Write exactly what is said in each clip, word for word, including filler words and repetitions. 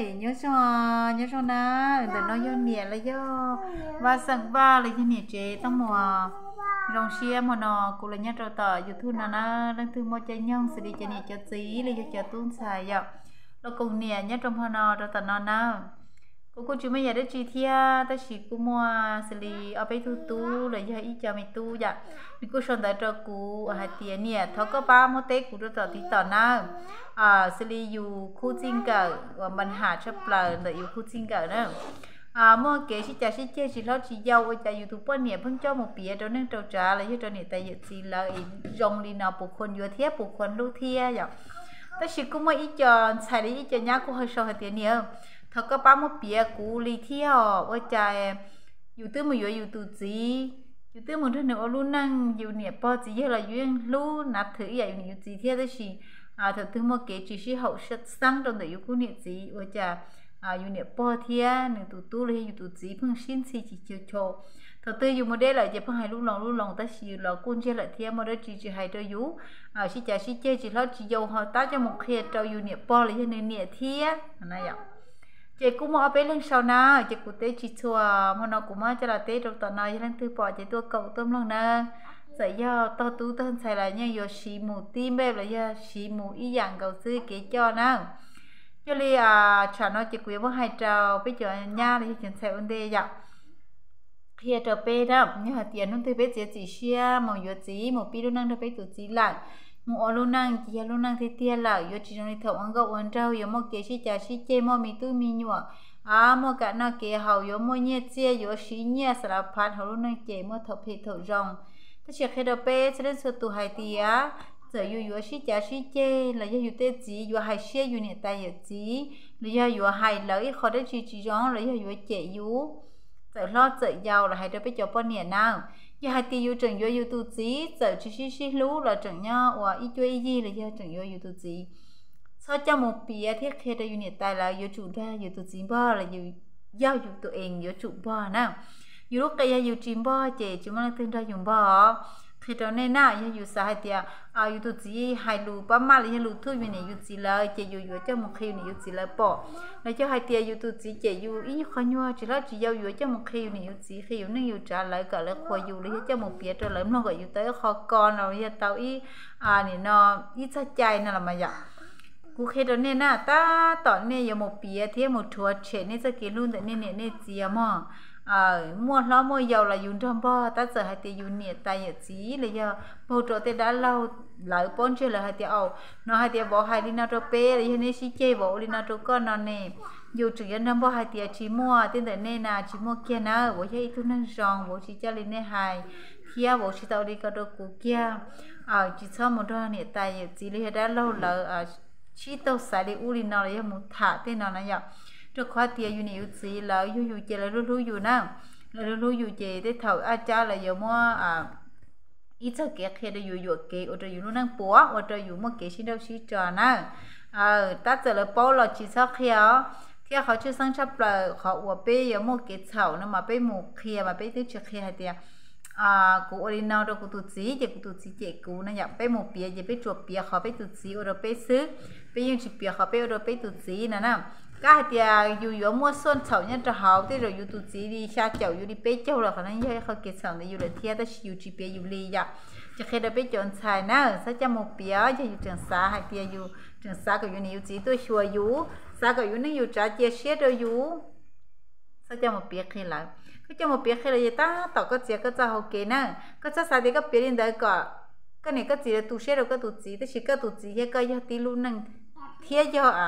ơi nhớ cho nhớ cho na để nó vô nhẹ là do và sang ba là cho nhẹ chế tao mùa rong xia mà nó cũng là nhớ trâu tờ YouTube nó na đang từ một trái nhông sẽ đi cho nhẹ cho tí là cho cho tuôn xài vậy nó cùng nhẹ nhớ trong hoa nó trâu tờ nó na cô cô chú mấy giờ đó chi thia ta chỉ cô mua xử lý ở bên thu tu rồi giờ ít cho mày tu vậy mình cô chọn tại cho cô hai tiền nè tháo có ba mốt tết cô cho tí tờ na à xử lýอยู่คู่จริงกับปัญหาชับเปล่าแต่อยู่คู่จริงกับนะอ่าเมื่อเก๋ชิจ่าชิเจชิแล้วชิยาวแต่ยูทูบเบอร์เนี่ยเพิ่งเจ้าหมกเปียเจ้าเนื่องเจ้าจ๋าเลยที่เจ้าเนี่ยแต่ยุติแล้วอีจงลีนาปุคนยัวเทียปุคนลูเทียอย่างแต่ชิกูไม่อีจอนใส่ได้อีจอนยากูให้ชอบให้เตียเนี่ยเขาก็ป้ามาเปียกูลีเที่ยวว่าใจอยู่ตื้อมืออยู่ตู้จีอยู่ตื้อมือท่านหนึ่งเอาลู่นั่งอยู่เนี่ยพอจีเยอะเลยยื่นลู่นับถือใหญ่อยู่จีเที่ยวได้ชีอ่าถ้าถึงมาเกจิชิเขาชัดสั่งตรงไหนอยู่กูเนี่ยจีว่าจะอ่าอยู่เนี่ยพอเที่ยหนึ่งตู้ตู้เลยอยู่ตู้จีเพิ่งชิ้นสีจีเชียวโชว์ถ้าตัวอยู่มาได้เลยจะเพิ่งให้ลู่ลองลู่ลองแต่ชีเรากุ้งเชื่อเลยเที่ยมาได้จีจีให้ตัวอยู่อ่าชิจ่าชิเจจีแล้วจีโยเขาตั้งจะหมกเคลียร์เราอยู่เนี่ยพอเลยที่หนึ่งเนี่ยเที่ยนั่นอย่างเจ้ากูมาเอาไปเล่นชาวนาเจ้ากูเตะชิชัวมันเอากูมาจะละเตะตรงตอนนั้นยังเล่นตัวปอเจ้าตัวเก่าต้มลงนะใส่ยาตัวตู้ต้นใส่อะไรเนี่ยโยชีหมูตีแบบอะไรยาชีหมูอีอย่างเก่าซื้อเก๋จอนะเจ้าเลยอ่ะฉันเอาเจ้ากูว่าให้เจ้าไปเจอหญ้าเลยฉันใส่อันเดียร์เพียเจ้าไปนะเนี่ยเตียนนุ่นตัวไปเจ้าจีเชียหมูโยจีหมูปีรุ่นนั่งตัวไปตัวจีหลังหมูอลูนังจีอลูนังที่เตี้ยหล่ะอยู่ที่ตรงนี้เถอะอังก็วันเจ้าอยู่มอเกชิจ่าชิเจมอมีตู้มีหนัวอ่ามอกันน่ะเกเฮาอยู่มอเนี่ยเจียอยู่ชีเนี่ยสารพัดเฮาลูนังเจมอเถอะเพเถอะจงถ้าเชื่อแค่เดาเป้จะเล่นสุดตัวไฮเตียจะอยู่อยู่ชิจ่าชิเจแล้วอยู่เตจีอยู่ไฮเชียอยู่เนี่ยตายอยู่จีแล้วอยู่ไฮแล้วอีกคนได้จีจีจงแล้วอยู่เจอยู่จะรอดจะยาวแล้วให้เดาไปจบปนเนี่ยน่าgiờ hai tỷ yêu trồng yêu tu chí giờ chỉ chỉ chỉ lú là trồng nhau và ít chơi gì là giờ trồng yêu tu chí sau cho một bìa thiết kế để unit tài là yêu chủ ra yêu tu chí bao là yêu giao yêu tu eng yêu chủ bao nào yêu lúc cái yêu chim bao chị chúng mình thường ra dùng bao khi đó nên na yêu yêu sai thì à yêu tu chí hai lú ba má là yêu lú thu unit yêu chí là chị yêu yêu cho một khi unit yêu chí là bỏ là cho hai tỷ yêu tu chí chị yêu ít khó nhua chỉ là chỉ yêu yêu cho một khi unit yêu chí khi yêu nên yêu trả lại cả là khoa yêu lấy cho một bìa trở lại nó gọi yêu tới khó con rồi yêu tao ít à này nó ít sát chạy nó là mà vậyกูเคยโดนเนี่ยนะตาตอนเนี่ยยังหมดปีเที่ยวหมดทัวร์เชนนี่จะกินรุ่นแต่เนี่ยเนี่ยเนี่ยเจียมั่งอ่ามั่วล้อมั่วยาวละยุ่งทำบ่ตาเจอให้เตียยุ่งเนี่ยตายอย่างจีเลยยังพอตัวเตด้านเราหลายปนเชื่อเลยให้เตียเอาเนาะให้เตียบอกให้ลินาโตเป้เลยยังเนี่ยชิเจบอกลินาโตก็นอนเนี่ยอยู่จุดยันทำบ่ให้เตียชิมั่วตั้งแต่เนี่ยนะชิมั่วเกี้ยนะบอกให้ทุนนั่งจองบอกชิเจลินเนี่ยให้เที่ยวบอกชิตาลิกาโตกูเกี้ยอ่าจิตชอบหมดตัวเนี่ยตายอย่างจีเลยด้านเราเลยอ่าชีโตสายอุลินาเลยมุถาเต้นนอนนะอย่างจุดข้อเตียอยู่ในอุซีแล้วอยู่อยู่เจแล้วรู้อยู่นะแล้วรู้อยู่เจได้เท่าอาจารย์เลยยังมั่วอ่าอีเจ้าเก๋เคยได้อยู่อยู่เก๋อุตอยู่นู่นนั่งปัวอุตอยู่มั่วเก๋ชิ้นเดียวชิ้นจอนะเออตาเจอแล้วป้อเราชีชอบเขียวเที่ยวเขาชื่อสังชับเปล่าเขาอวบเป้ยังมั่วเก๋เฉานะมาเป้หมูเขียวมาเป้ตื้อเชือกเขียวเตียอ่ากูอรินาเรากูตุจีเจกูตุจีเจกูนะอยากไปหมูเปียจะไปจวบเปียเขาไปตุจีเราไปซื้อไปยังจีเปียเขาไปเราไปตุจีนะนะก็ให้เดียอยู่อยู่มั่วส่วนเฉาเนี่ยจะหาวที่เราอยู่ตุจีดีชาเจ้าอยู่ดีไปเจ้าเราขนาดนี้เขาเกศเฉาในอยู่เลยเทียแต่อยู่จีเปียอยู่เลยอยากจะเคยได้ไปจนชายนะสักจะหมูเปียจะอยู่จังสาให้เดียอยู่จังสาก็อยู่ในอยู่จีตัวชัวอยู่สาก็อยู่ในอยู่จ่าเจียเชียเราอยู่สักจะหมูเปียเคยหลังก็จะมาเปียกให้เลยตาต่อก็เจียก็จะโอเคนะก็จะสาดีก็เปียนได้ก็ก็เนี่ยก็จีตุเชเราก็ตุจีแต่ชิก็ตุจีก็ยอตีลูนั่งเทียยออ่ะ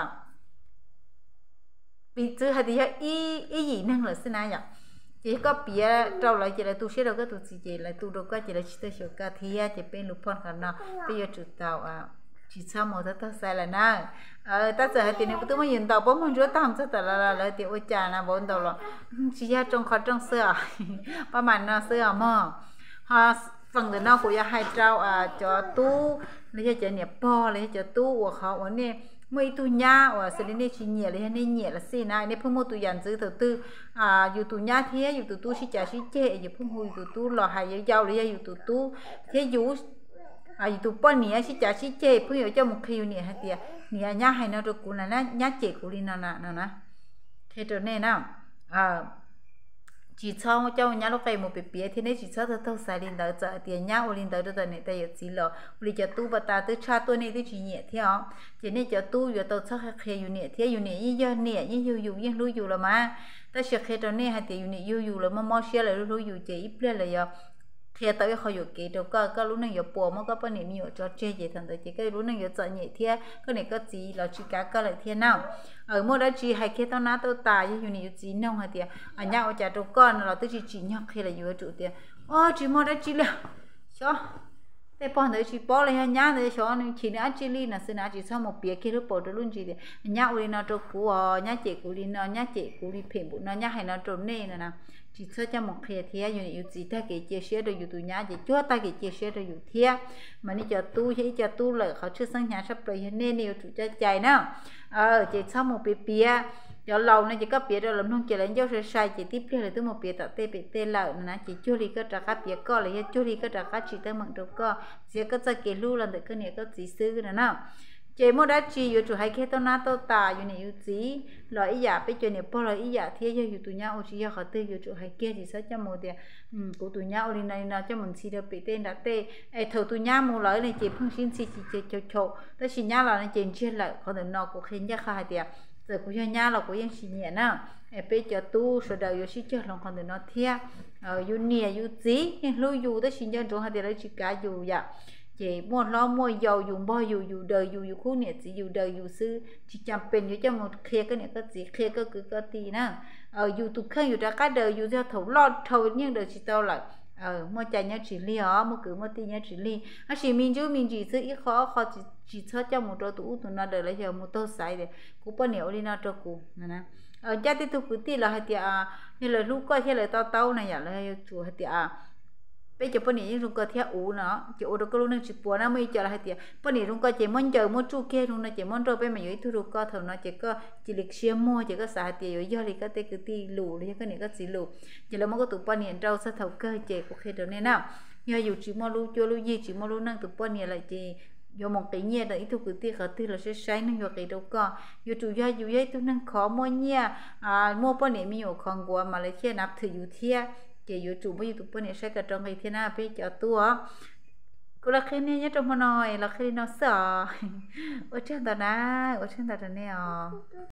ปีจื้อหาดียอีอีหยีนั่งเลยสินะอย่างจีก็เปียเราเลยจีเลยตุเชเราก็ตุจีจีเลยตุเราก็จีเลยชิตเชก็เทียจะเป็นลูกพ่อกันนะไปยอจุดเตาอ่ะchỉ sao một thứ sai là na, ờ ta giờ thì nếu tôi mới nhìn tàu bố mình rửa tắm cho tao là là thì ôi cha na bốn tàu là chỉ ra trong khó trong sữa, ba màn nó sữa mà, ha phần từ nào cũng hai trâu à cho tu, lấy cho nhẹ po lấy cho tu của họ ở đây mấy tu nhá, ở sau này chỉ nhẹ lấy này nhẹ là xí này, này phong một tu dàn giữ đầu tư, à dù tu nhá thế, dù tu tu chỉ trả chỉ chế, dù phong hồi tu tu lò hay dù giàu lấy dù tu tu, thế dù à dù tụi bọn này chỉ trả chỉ chế, bây giờ cho một khi này hả tiệt, này nhá hay nó được cũng là nhá chế của đi nào nào nào thế trở nên nào à chỉ cho cho nhà lúc cái một bể bể thế này chỉ cho tôi tôi xài linh đỡ giờ tiền nhà ô linh đỡ tôi này tôi chỉ lo vì cho tu bắt ta tôi cha tôi này tôi chỉ nhẹ theo chỉ nên cho tu giờ tôi cho khaiอยู่เนี่ยtheoอยู่เนี่ยยี่ยี่เนี่ยยี่อยู่อยู่ยี่รู้อยู่ละมาแต่เชื่อkhaiตัวเนี่ยให้เดี๋ยวอยู่เนี่ยอยู่อยู่ละมามั่วเชื่อเลยรู้อยู่เจ๊อีเปลี่ยนเลยอ่ะtheo tớiเขาอยู่เกตก็ก็รู้นั่งอยู่ปัวมันก็เป็นเนี่ยมีอยู่จอเจ๊เจ๊ทันแต่เจ๊ก็รู้นั่งอยู่จอเนี่ยเทียก็เนี่ยก็จีเราจีก้าก็เลยเทียน่าเออเมื่อได้จีให้แค่ตอนนั้นตัวตายอยู่เนี่ยอยู่จีน้องให้เทียอันนี้เอาจากตัวก้อนเราตัวจีจีน้องแค่เลยอยู่จุดเทียอ๋อจีเมื่อได้จีเลยชัวแต่พอเดี๋ยวจีป้อเลยฮะย่าเดี๋ยวชัวนี่จีเนี่ยจีลีน่ะสินะจีชอบมาเปียกแค่รู้ปวดรุ่นจีเดียย่าอุลินาตัวกูอ๋อย่าเจ๊กูลินาย่าเจ๊กูลิเพ่งบุญย่าให้นาตัวเนี่ยนะchỉ cho cho một khi thìอยู่อยู่chỉ ta cái chia sẻ đượcอยู่ตัวnhà chỉ cho ta cái chia sẻ đượcอยู่เที่ยmàนี่จะตู้ให้จะตู้เลยเขาชื่อสังหารสับเลยเนี่ยนี่อยู่จะใจเนาะเออจะชอบmộtเปียเดี๋ยวเราเนี่ยจะก็เปียเราลำนุ่งจะเล่นเจ้าใส่จะที่เปียเลยตัวmộtเปียตัดเตะเปียเตะเหล่านะจะจุลีก็จะกัดเปียก็เลยจุลีก็จะกัดchỉตั้งมันตัวก็เสียก็จะเกลูแล้วแต่ก็เนี่ยก็จีซื้อนะเนาะเจโมได้จีอยู่จุให้แค่ต้นน้าต้นตาอยู่ในอยู่จีลอยอีหยาไปจนเนี่ยพอลอยอีหยาเที่ยวอยู่ตัวเนี้ยโอชีเขาเตยอยู่จุให้แก่จีซะจะโมเดียอืมกูตัวเนี้ยโอลินาลินาจะมันซีเดไปเต้นดักเต้ไอเธอตัวเนี้ยโมลอยในเจ็บพึ่งชิ้นซีจีเจ็บโฉโฉแต่ชิ้นเนี้ยเราในเจ็บเชื่อเลยเขาเดินนอกกูเห็นยาคาเดียแต่กูเชื่อเนี้ยเรากูยังชิ้นเนี้ยนะไอไปเจอตู้สุดเดียวอยู่ชิ้นเชื่อลองเขาเดินนอเที่ยเอออยู่เนี่ยอยู่จีรู้อยู่แต่ชิ้นเดียวจุให้เดียวเราจีกาอยู่อย่าchỉ một lo mua dầu dùng bao dù dù đời dù dù khu này chỉ dù đời dù sư chỉ chăm bên dù cho một khe cái này có gì khe có cứ có tí nè ở dù tụt khơi dù ra cái đời dù theo thấu lo thấu nhưng đời chỉ tao lại ở mua chai nhá chỉ li ó mua cứ mua tí nhá chỉ li à chỉ mình chứ mình chỉ sư ít khó khó chỉ chỉ cho cho một trâu tủ tụi nó đời lấy giờ một tô sải để cú bao nhiêu đi nó trâu cú nè nè ở gia thì tụi cứ tí là hai tiệt à như là lúc coi như là tao tao này vậy là chùa hai tiệt à bây giờ bọn này chúng có theo ủ nó chỉ ủ được cái lúc này chỉ buồn nó mới chờ lại tiền bọn này chúng có chỉ muốn chờ muốn chu kia chúng nó chỉ muốn rồi bây mà dưới thu được có thầu nó chỉ có chỉ lịch xem mua chỉ có xài tiền rồi do thì cái tiền cái tiền lù thì cái này có chỉ lù chỉ là muốn có tụ bọn này rau sát thầu cơ chỉ có khi đó nên nào giờ dù chỉ mua lù cho lù gì chỉ mua lù năng tụ bọn này lại chỉ do một cái nhẹ đấy thu cái tiền khởi tiền là sẽ sai năng vào cái đâu có dù chủ gia dù giấy tu năng khó mua nhẹ à mua bọn nàyมีอยู่ของกว่ามาเลยเที่ยนับถืออยู่เที่ยchỉอยู่chủ bây giờ tụi này sẽ cả trong ngày thế nào bây giờ tua cô là khi này nhớ trong mà nói là khi nó sợ ở trên đó na ở trên đó này à